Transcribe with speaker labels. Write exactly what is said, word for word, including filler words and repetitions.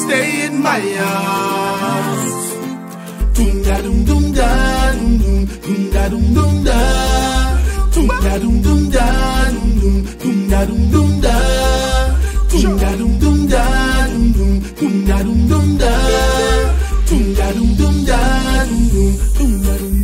Speaker 1: stay in my arms. Doom da doom doom da doom doom doom da doom doom da doom da doom doom da doom doom da doom doom da doom da doom doom da doom doom da doom doom da doom da doom doom da doom doom da doom